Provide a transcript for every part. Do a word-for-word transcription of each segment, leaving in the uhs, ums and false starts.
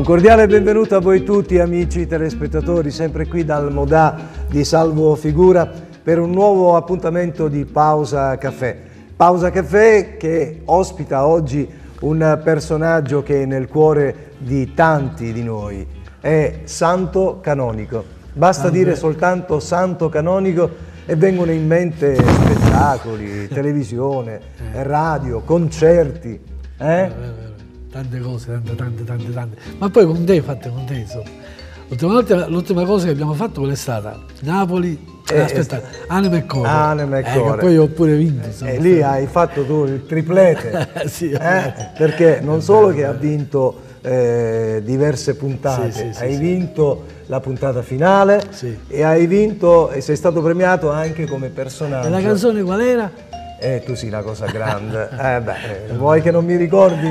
cordiale benvenuto a voi tutti amici telespettatori, sempre qui dal Modà di Salvo Figura per un nuovo appuntamento di Pausa Caffè. Pausa Caffè che ospita oggi un personaggio che è nel cuore di tanti di noi, è Santo Canonico. Basta ah, dire beh. soltanto Santo Canonico e vengono in mente spettacoli, televisione, eh. radio, concerti. Eh? Eh, tante cose, tante, tante, tante, tante. Ma poi con te, fatte con te, insomma. L'ultima cosa che abbiamo fatto qual è stata? Napoli, eh, aspetta, Anima e Cuore. Anima e Cuore. Eh, poi ho pure vinto. E eh, lì hai fatto tu il triplete. Sì, eh? Perché non solo che ha vinto eh, diverse puntate, sì, sì, hai sì, vinto sì. la puntata finale sì. e hai vinto e sei stato premiato anche come personaggio. E la canzone qual era? Eh, tu sei una cosa grande. eh, beh, vuoi che non mi ricordi?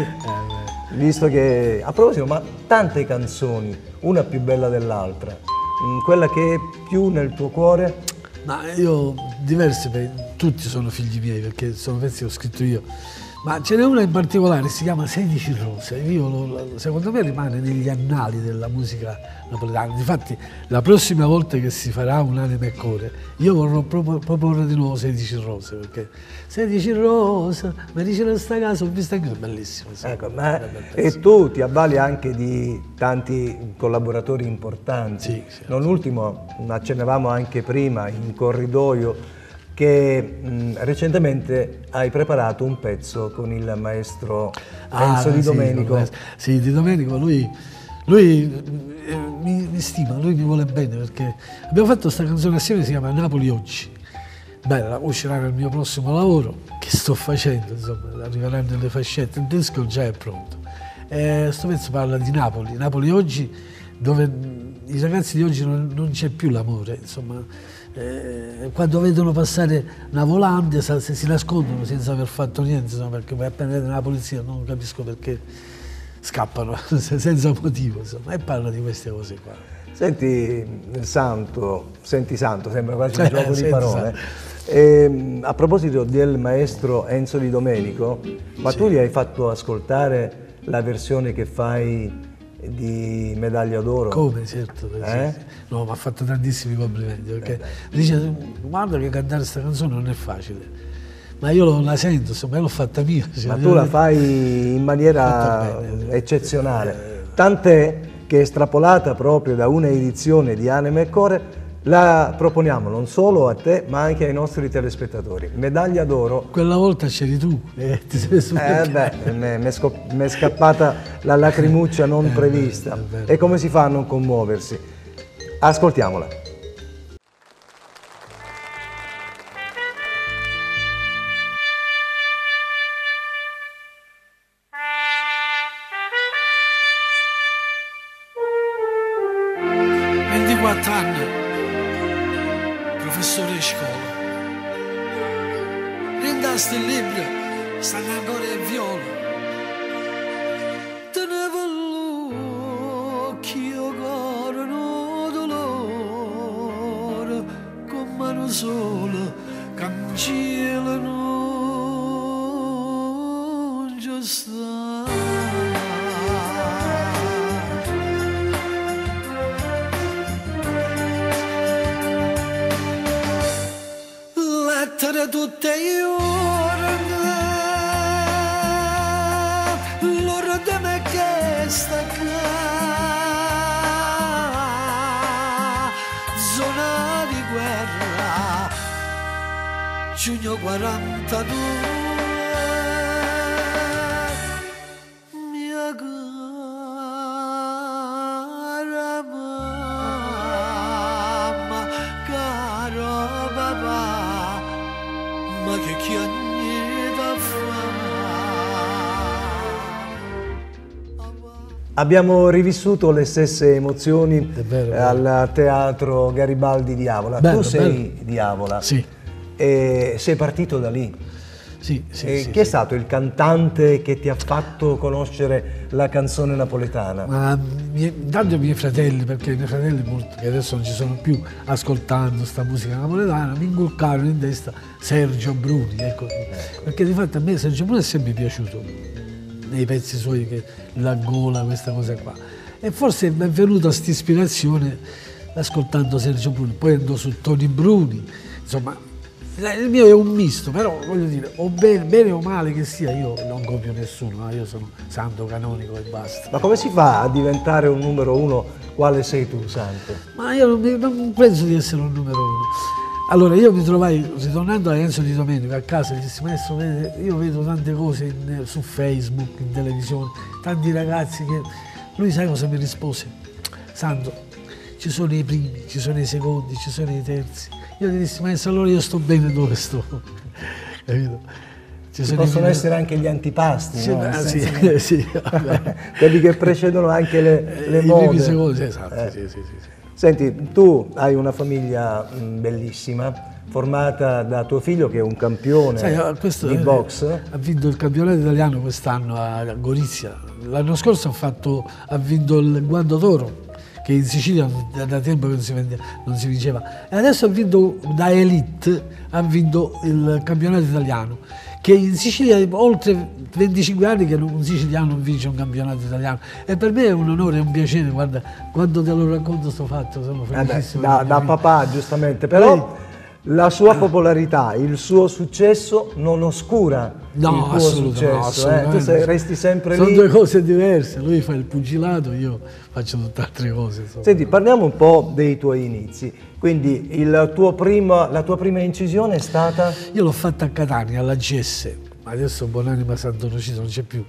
Visto che, a proposito, ma tante canzoni, una più bella dell'altra, quella che è più nel tuo cuore? Ma io, diverse, tutti sono figli miei, perché sono pezzi che ho scritto io. Ma ce n'è una in particolare, si chiama sedici rose. Io lo, secondo me rimane negli annali della musica napoletana. Difatti, la prossima volta che si farà un Anima e Cuore, io vorrò proporre di nuovo sedici rose, perché sedici rose, mi dice sta casa, ho visto anche, bellissimo. Ecco, ma e tu ti avvali anche di tanti collaboratori importanti. Sì, sì, non sì. ultimo, accennavamo anche prima in corridoio, che mh, recentemente hai preparato un pezzo con il maestro ah, Enzo Di Domenico. Sì, sì, Di Domenico, lui, lui eh, mi, mi stima, lui mi vuole bene, perché abbiamo fatto questa canzone assieme, si chiama Napoli Oggi. Bella, uscirà nel mio prossimo lavoro, che sto facendo, insomma, arriveranno le fascette, il disco già è pronto. Questo pezzo parla di Napoli, Napoli Oggi, dove i ragazzi di oggi non, non c'è più l'amore, insomma. Eh, quando vedono passare una volante se si nascondono senza aver fatto niente, insomma, perché poi appena vede la polizia non capisco perché scappano senza motivo, insomma, e parla di queste cose qua. Senti Santo, senti Santo, sembra quasi un eh, gioco di parole. E, a proposito del maestro Enzo Di Domenico, ma sì. tu gli hai fatto ascoltare la versione che fai di Medaglia d'Oro? Come, certo, eh? sì, sì. No, mi ha fatto tantissimi complimenti, perché eh dice, guarda che cantare questa canzone non è facile, ma io la sento, insomma, io l'ho fatta mia. Cioè, ma tu la fai in maniera eccezionale, tant'è che estrapolata proprio da una edizione di Anima e Cuore, la proponiamo non solo a te, ma anche ai nostri telespettatori. Medaglia d'Oro. Quella volta c'eri tu. Eh, ti sei eh beh, mi è scappata la lacrimuccia non eh, prevista. È vero. E come si fa a non commuoversi? Ascoltiamola. ventiquattro anni. Professore di scuola, prendasti il libro, stanno ancora in viola. Tenevo l'occhio corno dolore, con mano sola, cancellano già sta. Lettere tutte ore, l'ora di me che sta qua, zona di guerra, giugno quarantadue, mia cara mamma, caro papà. Ma che chiagne da fare. Abbiamo rivissuto le stesse emozioni vero, al Teatro Garibaldi di Avola. Bello, tu sei bello. di Avola sì. e sei partito da lì. Sì, sì, e sì, chi è sì. stato il cantante che ti ha fatto conoscere la canzone napoletana? Ma, intanto i miei fratelli, perché i miei fratelli, molti, che adesso non ci sono più, ascoltando sta musica napoletana, mi inculcarono in testa Sergio Bruni, ecco. ecco. Perché di fatto a me Sergio Bruni è sempre piaciuto, nei pezzi suoi, che, la gola, questa cosa qua. e forse mi è venuta questa ispirazione ascoltando Sergio Bruni, poi andò su Tony Bruni, insomma il mio è un misto, però voglio dire, o bene, bene o male che sia, io non copio nessuno, io sono santo canonico e basta. Ma come si fa a diventare un numero uno quale sei tu, Santo? Ma io non, mi, non penso di essere un numero uno. Allora io mi trovai, ritornando a Enzo Di Domenico a casa, e dissi, maestro, vede, io vedo tante cose in, su Facebook, in televisione, tanti ragazzi che... Lui sai cosa mi rispose? Santo, ci sono i primi, ci sono i secondi, ci sono i terzi. Io gli dissi, maestro, allora io sto bene dove sto. Capito? Ci, ci possono i... essere anche gli antipasti, sì, no? Ah, sì, che... sì, quelli che precedono anche le, le I mode. primi secondi, esatto, eh. sì, sì, sì, sì. Senti, tu hai una famiglia mh, bellissima, formata da tuo figlio che è un campione Sai, questo, di box. Eh, ha vinto il campionato italiano quest'anno a Gorizia. L'anno scorso ha, fatto, ha vinto il Guanto d'Oro, che in Sicilia da tempo che non si, vendeva, non si vinceva. E adesso ha vinto da Elite, ha vinto il campionato italiano, che in Sicilia oltre venticinque anni che un siciliano non vince un campionato italiano, e per me è un onore e un piacere. Guarda, quando te lo racconto sto fatto, sono felicissimo. Eh beh, da, da papà, giustamente, però Poi, la sua popolarità, il suo successo non oscura no, il tuo successo, no, eh? Tu sei, resti sempre sono lì. Sono due cose diverse, lui fa il pugilato, io faccio tutte altre cose. Insomma. Senti, parliamo un po' dei tuoi inizi. Quindi il tuo primo, la tua prima incisione è stata? Io l'ho fatta a Catania, alla G S, adesso Buonanima Sant'Onofrio non c'è più.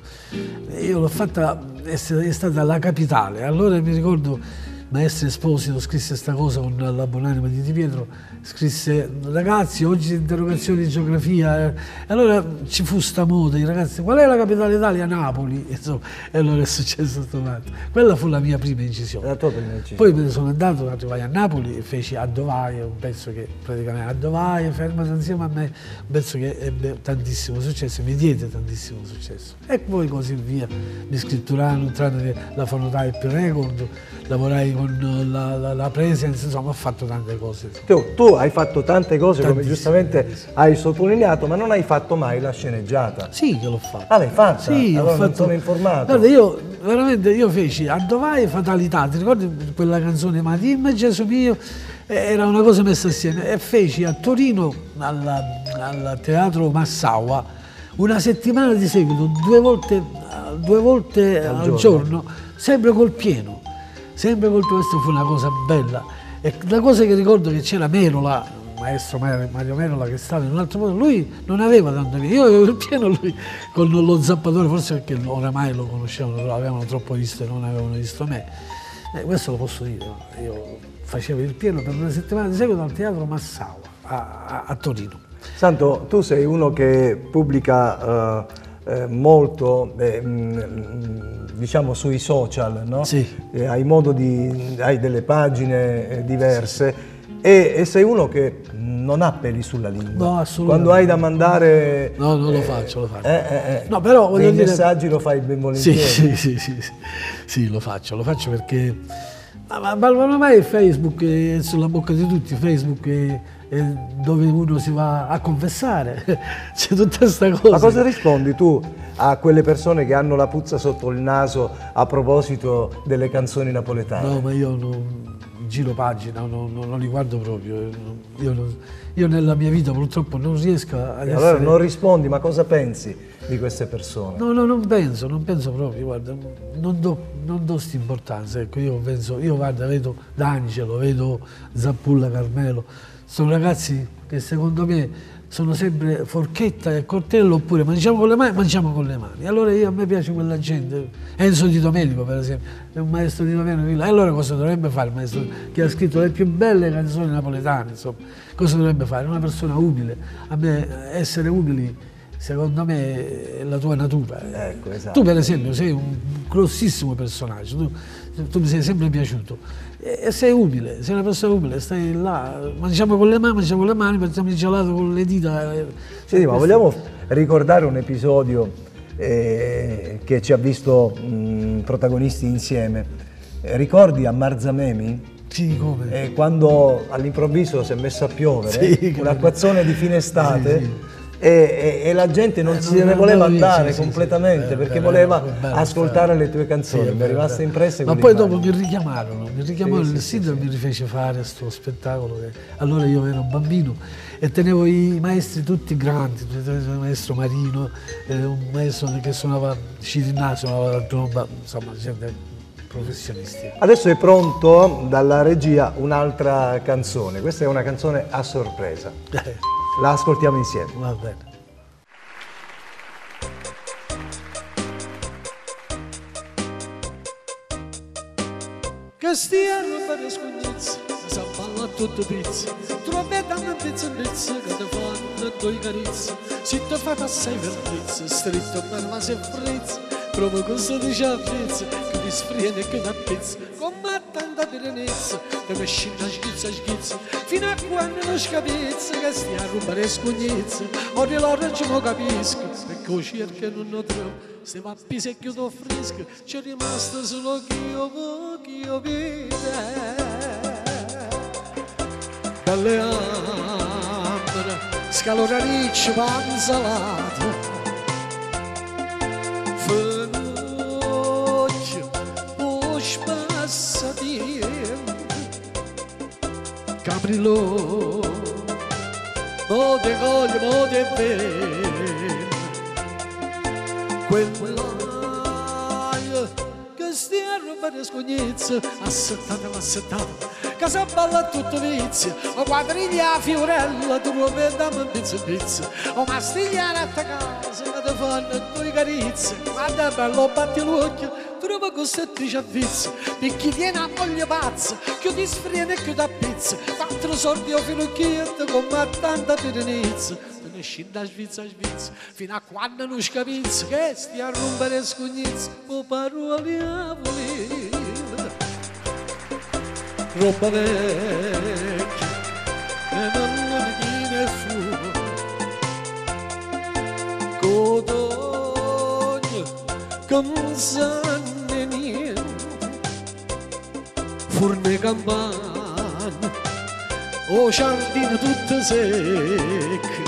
Io l'ho fatta, è stata la capitale, allora mi ricordo Maestro Esposito scrisse questa cosa con la Buonanima di Di Pietro, scrisse ragazzi oggi interrogazioni di geografia, e allora ci fu sta moda, i ragazzi qual è la capitale d'Italia? Napoli, insomma, e allora è successo sto fatto. Quella fu la mia prima incisione. La tua prima incisione. Poi me ne sono andato, arrivai a Napoli e feci Addovaie, un pezzo che praticamente Addovaie, fermati insieme a me, un pezzo che ebbe tantissimo successo, mi diede tantissimo successo. E poi così via, mi scritturarono tramite la Phonotype Record, lavorai con la, la, la Presence, insomma ho fatto tante cose. Tu, tu hai fatto tante cose, come giustamente hai sottolineato, ma non hai fatto mai la sceneggiata. Sì che l'ho fatta. Ah, l'hai fatta? Sì, allora ho fatto... non sono informato. Guarda, io veramente io feci Addovaie e Fatalità, ti ricordi quella canzone Ma dimmi Gesù mio? Era una cosa messa assieme, e feci a Torino al, al Teatro Massaua una settimana di seguito, due volte, due volte al, al giorno. giorno, sempre col pieno. Sempre col questo fu una cosa bella. E la cosa che ricordo che c'era Merola, il maestro Mario Merola, che stava in un altro modo, lui non aveva tanto pieno. Io avevo il pieno, lui con lo zappatore, forse perché oramai lo conoscevano, lo avevano troppo visto e non avevano visto me. Eh, questo lo posso dire, io facevo il pieno per una settimana di seguito al Teatro Massaua a, a, a Torino. Santo, tu sei uno che pubblica uh, eh, molto, eh, mh, diciamo, sui social, no? Sì. Eh, hai modo di, hai delle pagine eh, diverse, sì. e, e sei uno che non ha peli sulla lingua. No, assolutamente. Quando hai da mandare... No, non lo eh, faccio, lo faccio. Eh, eh, eh, no, però voglio nei dire... messaggi lo fai ben volentieri. Sì, sì, sì, sì, sì, sì, lo faccio, lo faccio perché... Ma, ma ormai Facebook è sulla bocca di tutti, Facebook è, è dove uno si va a confessare, c'è tutta questa cosa. Ma cosa rispondi tu a quelle persone che hanno la puzza sotto il naso a proposito delle canzoni napoletane? No, ma io non giro pagina, non, non, non li guardo proprio. Io, non, io nella mia vita purtroppo non riesco a essere... Allora non rispondi, ma cosa pensi di queste persone? No, no, non penso, non penso proprio, guarda, non do, non do sta importanza, ecco, io penso, io guarda, vedo D'Angelo, vedo Zappulla Carmelo, sono ragazzi che secondo me sono sempre forchetta e coltello, oppure mangiamo con le mani, mangiamo con le mani. Allora io, a me piace quella gente, Enzo Di Domenico per esempio, è un maestro di Domenico, e allora cosa dovrebbe fare il maestro che ha scritto le più belle canzoni napoletane, insomma, cosa dovrebbe fare? Una persona umile, a me essere umili secondo me è la tua natura. Ecco, esatto. Tu per esempio sei un grossissimo personaggio, tu, tu mi sei sempre piaciuto e sei umile, sei una persona umile, stai là, mangiamo con le mani, mangiamo con le mani, facciamo il gelato con le dita. Sì, ma vogliamo ricordare un episodio eh, che ci ha visto mh, protagonisti insieme. Eh, ricordi a Marzamemi? Sì, come? Eh, quando all'improvviso si è messo a piovere, sì, un acquazzone di fine estate, sì, sì. e, e, e la gente non eh, se non ne voleva andare sì, completamente sì, sì. perché Eh, voleva bello, bello, ascoltare bello. le tue canzoni, Sì, mi è rimasta impressa ma quelle poi dopo immagini. mi richiamarono, mi richiamò Sì, il sì, sindaco, sì, mi rifece fare questo spettacolo. Che, allora io ero un bambino e tenevo i maestri tutti grandi, il maestro Marino, eh, un maestro che suonava Cirinà, suonava la tromba, insomma, gente professionisti. Adesso è pronto dalla regia un'altra canzone, questa è una canzone a sorpresa, la ascoltiamo insieme. Va bene. Che stia roba di scognizzi, si balla tutto pizzi, trovettano un pizzo in pizzo che ti fanno due carizi, se ti fa passare per pizzo, stritto per ma se frizzo, proprio questo di sciaffizzo, che ti sfriene e che ti appizzo, come tanta pirenezza, che mi scende a schizza a schizza, fino a quando non scapizzo, che stia roba di scognizzi, ora l'ora ci non capisco, perché ho cerco e non lo trovo. Se va a pisecchio do fresco, c'è rimasto solo che io vo, che io vedo. Dalle ambra, scaloraricci, panzalato, fenocchio, o spassatempo, caprillo, mo de coglio, mo de vento. Quell'aia che stia a roba di scognizia, assettata, assettata, che si balla tutto vizio, o quadriglia a fiorella, tu lo vediamo in pizzo in pizzo, o mastigliare a ta casa, che ti fanno due carizie, guarda bello, batti l'occhio, trova cossetti c'ha vizio, perché tiene a moglie pazza, che ti sfriene e che ti appizza, quattro sordi o finocchietto, come tanta pirenizia. Scende a Svizzera, a Svizzera, fino a quando non scapizza, che stia a rompere scognizza, o parole a volere. Roba vecchia, e non ne fumo, codogno, che non sanno niente, furne campane, o giardino tutte secche.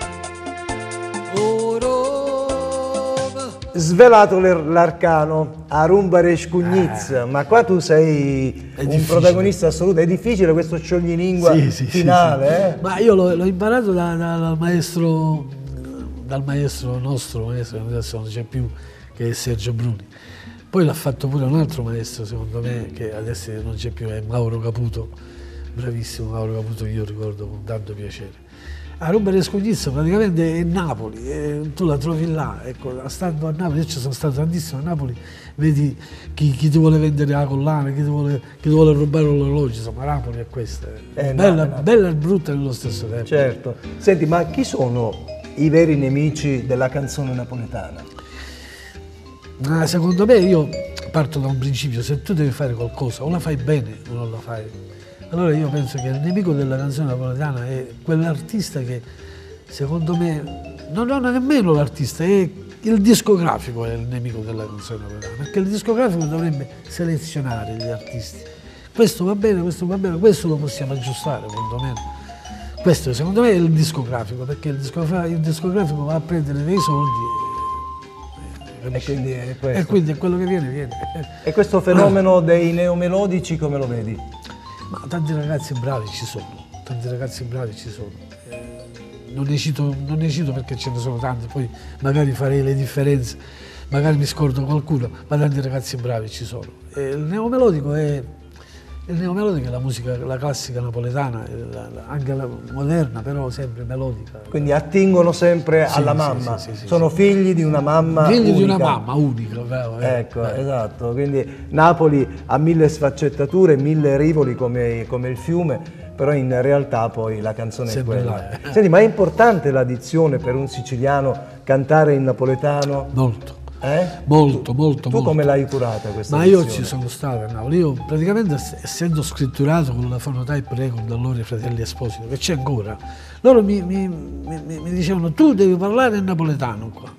Svelato l'arcano, a rumbare scugnizza, eh. Ma qua tu sei è un difficile. Protagonista assoluto, è difficile questo scioglilingua sì, sì, finale. Sì, sì. Eh? Ma io l'ho imparato da, da, dal maestro, dal maestro nostro, maestro che adesso non c'è più, che è Sergio Bruni. Poi l'ha fatto pure un altro maestro, secondo me, che adesso non c'è più, è Mauro Caputo, bravissimo Mauro Caputo, che io ricordo con tanto piacere. A Ruba di Scognizza praticamente è Napoli, e tu la trovi là, ecco, stando a Napoli, io ci sono stato tantissimo a Napoli, vedi chi, chi ti vuole vendere la collana, chi ti vuole, chi ti vuole rubare l'orologio, insomma Napoli è questa, è bella, no, no. bella e brutta nello stesso tempo. Certo. Senti, ma chi sono i veri nemici della canzone napoletana? Ah, secondo me io parto da un principio, se tu devi fare qualcosa o la fai bene o non la fai. Allora io penso che il nemico della canzone napoletana è quell'artista che, secondo me, non è nemmeno l'artista, è il discografico è il nemico della canzone napoletana, perché il discografico dovrebbe selezionare gli artisti. Questo va bene, questo va bene, questo lo possiamo aggiustare, secondo me. Questo, secondo me, è il discografico, perché il discografico, il discografico va a prendere dei soldi e, e, quindi è questo. e quindi è quello che viene, viene. E questo fenomeno dei neomelodici come lo vedi? Ma tanti ragazzi bravi ci sono, tanti ragazzi bravi ci sono. Eh, non, ne cito, non ne cito perché ce ne sono tanti, poi magari farei le differenze, magari mi scordo qualcuno, ma tanti ragazzi bravi ci sono. E il neomelodico è, il neomelodico è la musica, la classica napoletana, la, la, anche la moderna, però sempre melodica. Quindi attingono sempre sì, alla mamma, sì, sì, sì, sono sì. figli di una mamma Figli unica. di una mamma unica, bravo, eh, ecco, bravo. Esatto, quindi Napoli ha mille sfaccettature, mille rivoli come, come il fiume, però in realtà poi la canzone sempre è quella. Là, eh. Senti, ma è importante la dizione per un siciliano cantare in napoletano? Molto. Eh? Molto, molto, tu molto. come l'hai curata questa Ma lezione? io ci sono stato a Napoli, io praticamente essendo scritturato con la Phonotype Record allora i fratelli Esposito, che c'è ancora, loro mi, mi, mi, mi dicevano tu devi parlare in napoletano qua.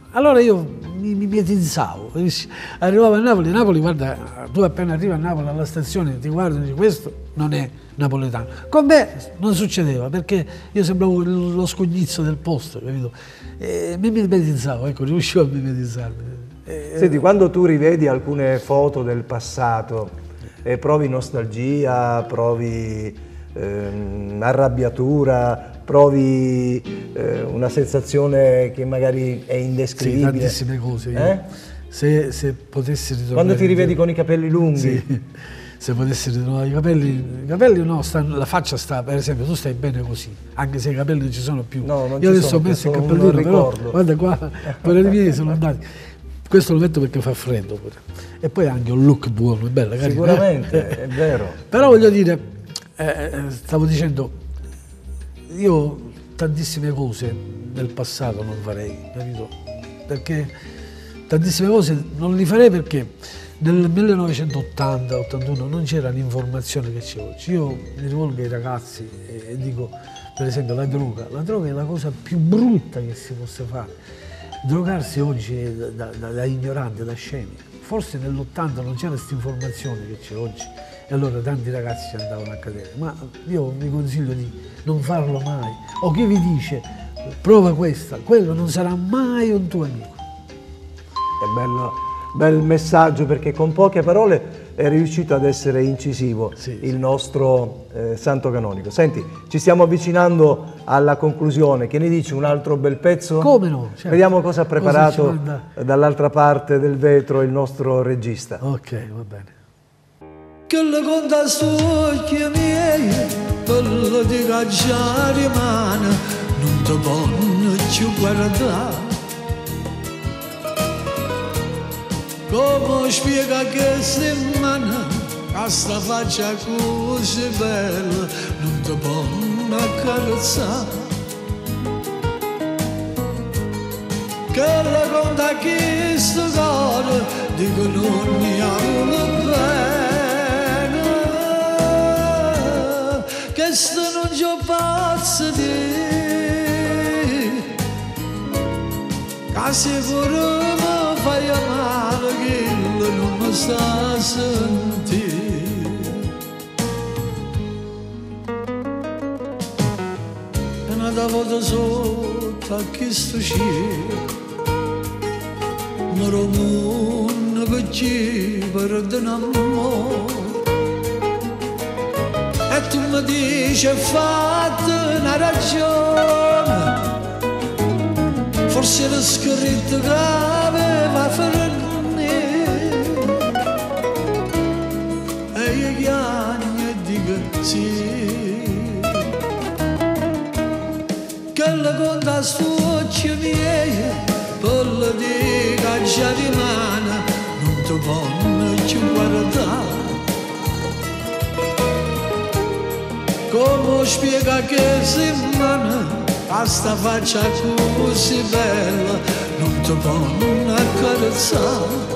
Allora io mi, mi mietizzavo, arrivavo a Napoli, Napoli, guarda, tu appena arrivi a Napoli alla stazione ti guardi e dici questo non è napoletano. Con me non succedeva perché io sembravo lo scognizzo del posto, capito? E mi mimetizzavo, ecco, riuscivo a mimetizzarmi. Senti, quando tu rivedi alcune foto del passato e provi nostalgia, provi ehm, arrabbiatura, provi eh, una sensazione che magari è indescrivibile. Sì, tantissime cose. Io, eh? se, se potessi ritornare... Quando ti rivedi con i capelli lunghi? Sì, se potessi ritrovare i capelli... I capelli no, stanno, la faccia sta, per esempio, tu stai bene così, anche se i capelli non ci sono più. No, non Io ci adesso sono, ho messo il sono cappellino, però ricordo. guarda qua, pure i miei sono andati. Questo lo metto perché fa freddo pure. E poi ha anche un look buono, è bello. Sicuramente, è vero. Però voglio dire, eh, stavo dicendo, io tantissime cose del passato non farei, capito? Perché tantissime cose non li farei perché nel millenovecentottanta ottantuno non c'era l'informazione che c'è oggi. Io mi rivolgo ai ragazzi e, e dico, per esempio, la droga. La droga è la cosa più brutta che si possa fare. Drogarsi oggi è da, da, da ignorante, da scemi. Forse nell'ottanta non c'era questa informazione che c'è oggi e allora tanti ragazzi ci andavano a cadere. Ma io vi consiglio di non farlo mai. O chi vi dice prova questa, quello non sarà mai un tuo amico. È bello, bel messaggio perché con poche parole è riuscito ad essere incisivo sì, il sì. nostro eh, santo canonico. Senti, ci stiamo avvicinando alla conclusione, che ne dici un altro bel pezzo? Come no? Certo. Vediamo cosa ha preparato cosa dall'altra parte del vetro il nostro regista. Ok, va bene. Che le conta occhi miei, quello di cacciare rimane, non ti ponno più guardare. Come spiega che settimana, questa faccia così bella, non ti ponno accarezzare. Che le conta che sto cuore, dico non mi amo bene, che sto non c'ho pazzo di, che sicuro mi fai male, che non mi sta a sentire. E una volta sotto a questo cielo, moro mondo che ci perdoniamo, e tu mi dici hai fatto una ragione, forse era scritto che aveva fermi, e io chiamo e dico sì, che le conta su occhi miei, quello di caccia di mano, non ti ponno più guardare. Come spiega che settimana, questa faccia così bella, non ti ponno accarezzare.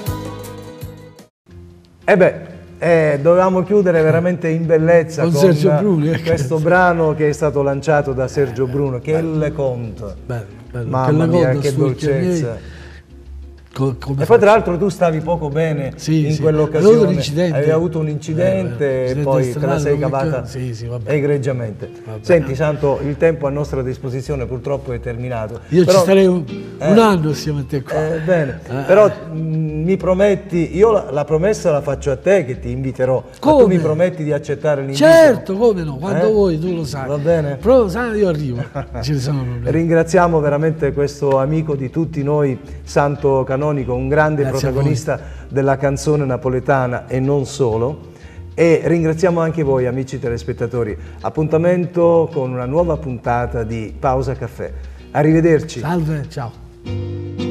E beh, eh, dovevamo chiudere veramente in bellezza con, con, Sergio Bruno, questo brano che è stato lanciato da Sergio Bruno, che è il conto. Bello, bello. Mamma mia, che dolcezza. Co come e poi tra l'altro tu stavi poco bene sì, in sì. quell'occasione, avevi avevi avuto un incidente eh, e poi te la sei cavata sì, sì, egregiamente. Vabbè. Senti Santo, il tempo a nostra disposizione purtroppo è terminato. Io però, ci starei un, eh, un anno assieme a te qua. Eh, bene, eh. però mh, mi prometti, io la, la promessa la faccio a te che ti inviterò, come? ma tu mi prometti di accettare l'invito? Certo, come no, quando eh? vuoi, tu lo sai. Va bene? Però sai, io arrivo, ci sono problemi. Ringraziamo veramente questo amico di tutti noi, Santo Canonico, un grande Grazie protagonista della canzone napoletana e non solo, e ringraziamo anche voi amici telespettatori. Appuntamento con una nuova puntata di Pausa Caffè. Arrivederci. Salve, ciao.